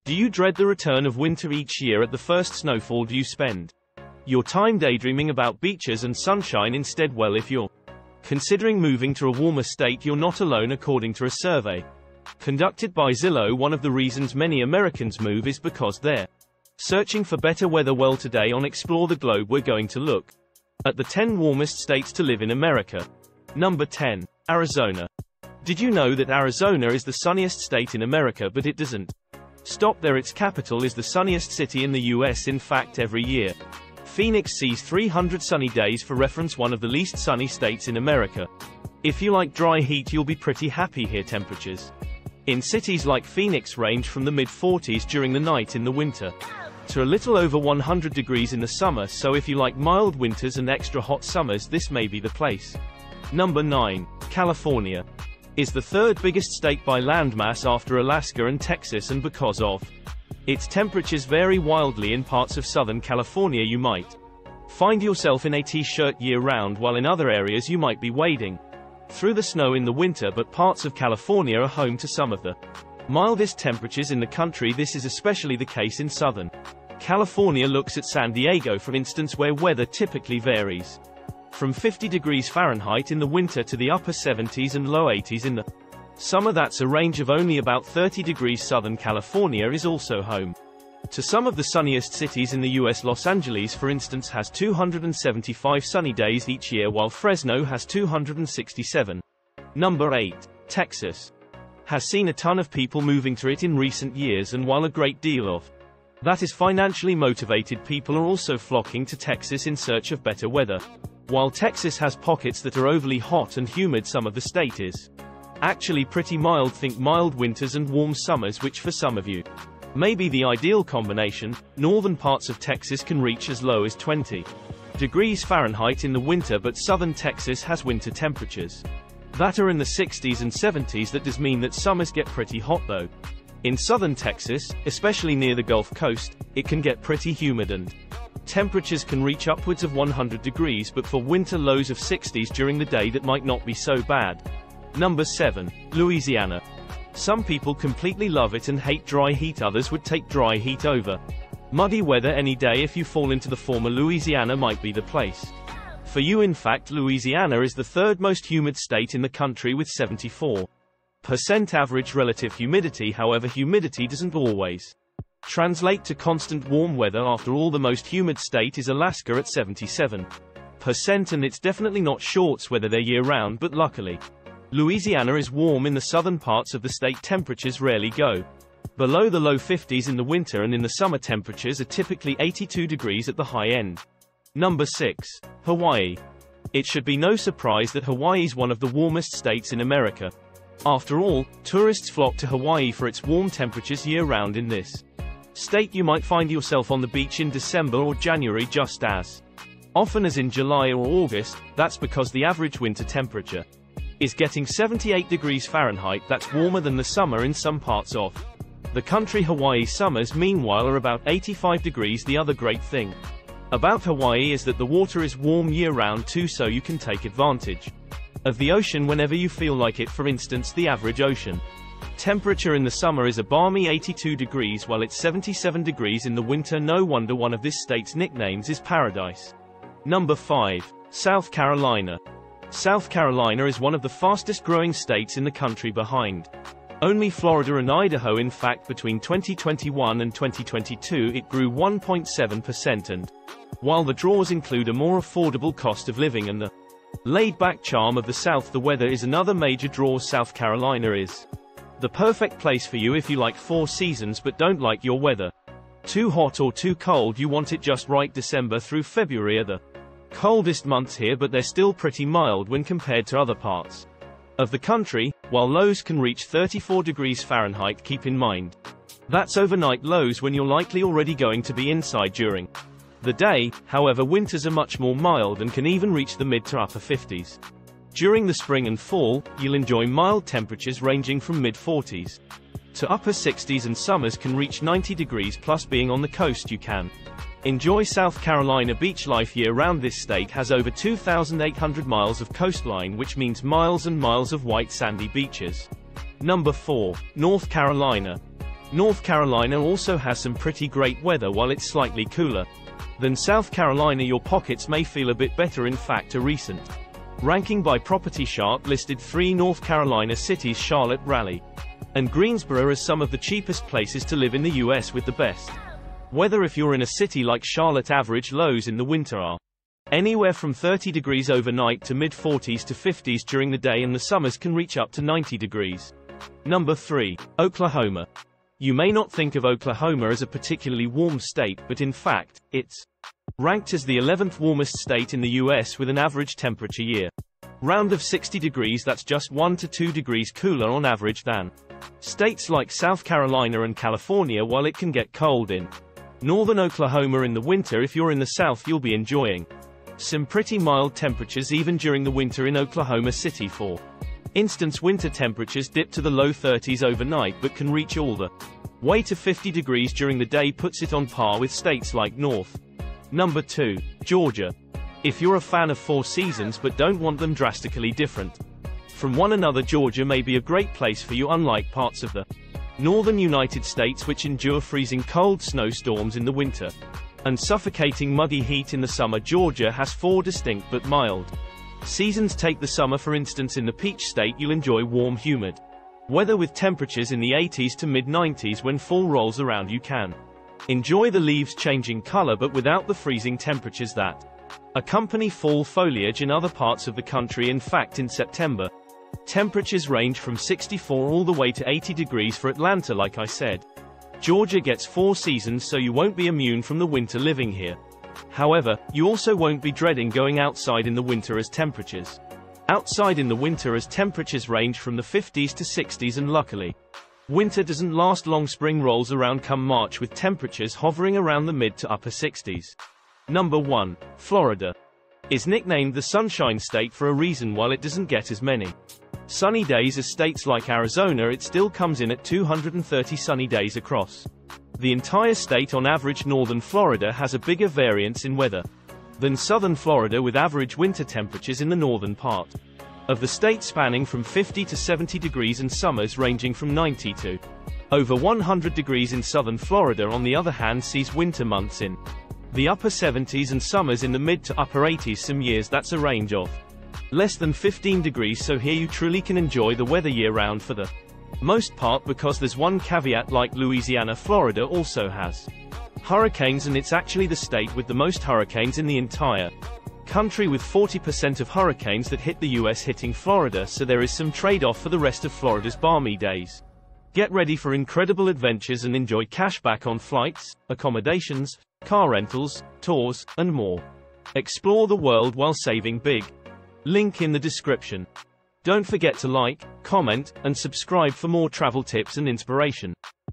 Do you dread the return of winter each year at the first snowfall? Do you spend your time daydreaming about beaches and sunshine instead? Well, if you're considering moving to a warmer state, you're not alone. According to a survey conducted by Zillow, one of the reasons many Americans move is because they're searching for better weather. Well, today on Explore the Globe, we're going to look at the 10 warmest states to live in America. Number 10. Arizona. Did you know that Arizona is the sunniest state in America? But it doesn't stop there. Its capital is the sunniest city in the US. In fact, every year, Phoenix sees 300 sunny days. For reference, one of the least sunny states in America. If you like dry heat, you'll be pretty happy here. Temperatures in cities like Phoenix range from the mid-40s during the night in the winter to a little over 100 degrees in the summer, so if you like mild winters and extra hot summers, this may be the place. Number 9. California is the third biggest state by landmass after Alaska and Texas, and because of its temperatures vary wildly in parts of Southern California, you might find yourself in a t-shirt year-round, while in other areas you might be wading through the snow in the winter. But parts of California are home to some of the mildest temperatures in the country. This is especially the case in Southern California. Looks at San Diego, for instance, where weather typically varies from 50 degrees Fahrenheit in the winter to the upper 70s and low 80s in the summer. That's a range of only about 30 degrees. Southern California is also home to some of the sunniest cities in the US. Los Angeles, for instance, has 275 sunny days each year, while Fresno has 267. Number 8. Texas has seen a ton of people moving to it in recent years, and while a great deal of that is financially motivated, people are also flocking to Texas in search of better weather. While Texas has pockets that are overly hot and humid, some of the state is actually pretty mild. Think mild winters and warm summers, which for some of you may be the ideal combination. Northern parts of Texas can reach as low as 20 degrees Fahrenheit in the winter, but southern Texas has winter temperatures that are in the 60s and 70s. That does mean that summers get pretty hot though. In southern Texas, especially near the Gulf Coast, it can get pretty humid and temperatures can reach upwards of 100 degrees, but for winter lows of 60s during the day, that might not be so bad. Number 7. Louisiana. Some people completely love it and hate dry heat. Others would take dry heat over muddy weather any day. If you fall into the former, Louisiana might be the place for you. In fact, Louisiana is the third most humid state in the country with 74% average relative humidity. However, humidity doesn't always translate to constant warm weather. After all, the most humid state is Alaska at 77%, and it's definitely not shorts weather there year-round. But luckily, Louisiana is warm in the southern parts of the state. Temperatures rarely go below the low 50s in the winter, and in the summer temperatures are typically 82 degrees at the high end. Number 6. Hawaii. It should be no surprise that Hawaii is one of the warmest states in America. After all, tourists flock to Hawaii for its warm temperatures year-round. In this state, you might find yourself on the beach in December or January just as often as in July or August. That's because the average winter temperature is getting 78 degrees Fahrenheit. That's warmer than the summer in some parts of the country. Hawaii summers, meanwhile, are about 85 degrees. The other great thing about Hawaii is that the water is warm year-round too, so you can take advantage of the ocean whenever you feel like it. For instance, the average ocean temperature in the summer is a balmy 82 degrees, while it's 77 degrees in the winter. No wonder one of this state's nicknames is Paradise. Number 5. South Carolina. South Carolina is one of the fastest growing states in the country, behind only Florida and Idaho. In fact, between 2021 and 2022, it grew 1.7%, and while the draws include a more affordable cost of living and the laid-back charm of the South, the weather is another major draw. South Carolina is the perfect place for you if you like 4 seasons but don't like your weather too hot or too cold. You want it just right. December through February are the coldest months here, but they're still pretty mild when compared to other parts of the country. While lows can reach 34 degrees Fahrenheit, keep in mind that's overnight lows when you're likely already going to be inside during the day. However, winters are much more mild and can even reach the mid to upper 50s. During the spring and fall, you'll enjoy mild temperatures ranging from mid-40s to upper 60s, and summers can reach 90 degrees plus. Being on the coast, you can enjoy South Carolina beach life year-round. This state has over 2,800 miles of coastline, which means miles and miles of white sandy beaches. Number 4. North Carolina. North Carolina also has some pretty great weather while it's slightly cooler than South Carolina. Your pockets may feel a bit better. In fact, a recent ranking by Property Chart listed 3 North Carolina cities, Charlotte, Raleigh, and Greensboro, as some of the cheapest places to live in the US with the best weather. If you're in a city like Charlotte, average lows in the winter are anywhere from 30 degrees overnight to mid-40s to 50s during the day, and the summers can reach up to 90 degrees. Number 3. Oklahoma. You may not think of Oklahoma as a particularly warm state, but in fact, it's ranked as the 11th warmest state in the US with an average temperature year-round of 60 degrees. That's just 1 to 2 degrees cooler on average than states like South Carolina and California. While it can get cold in northern Oklahoma in the winter, if you're in the south you'll be enjoying some pretty mild temperatures even during the winter in Oklahoma City. For instance, winter temperatures dip to the low 30s overnight but can reach all the way to 50 degrees during the day, puts it on par with states like North. Number 2. Georgia. If you're a fan of 4 seasons but don't want them drastically different from one another, Georgia may be a great place for you. Unlike parts of the northern United States which endure freezing cold snowstorms in the winter and suffocating muggy heat in the summer, Georgia has 4 distinct but mild seasons. Take the summer for instance. In the Peach State you'll enjoy warm, humid weather with temperatures in the 80s to mid-90s. When fall rolls around you can enjoy the leaves changing color but without the freezing temperatures that accompany fall foliage in other parts of the country. In fact, in September, temperatures range from 64 all the way to 80 degrees for Atlanta. Like I said, Georgia gets 4 seasons, so you won't be immune from the winter living here. However, you also won't be dreading going outside in the winter as temperatures range from the 50s to 60s, and luckily, winter doesn't last long. Spring rolls around come March with temperatures hovering around the mid to upper 60s. Number 1. Florida. Is nicknamed the Sunshine State for a reason. While it doesn't get as many sunny days as states like Arizona, it still comes in at 230 sunny days across the entire state on average. Northern Florida has a bigger variance in weather than southern Florida, with average winter temperatures in the northern part of the state spanning from 50 to 70 degrees and summers ranging from 90 to over 100 degrees in southern Florida. On the other hand, sees winter months in the upper 70s and summers in the mid to upper 80s. Some years that's a range of less than 15 degrees, so here you truly can enjoy the weather year-round for the most part, because there's one caveat: like Louisiana, Florida also has hurricanes, and it's actually the state with the most hurricanes in the entire country, with 40% of hurricanes that hit the US hitting Florida, so there is some trade-off for the rest of Florida's balmy days. Get ready for incredible adventures and enjoy cash back on flights, accommodations, car rentals, tours, and more. Explore the world while saving big. Link in the description. Don't forget to like, comment, and subscribe for more travel tips and inspiration.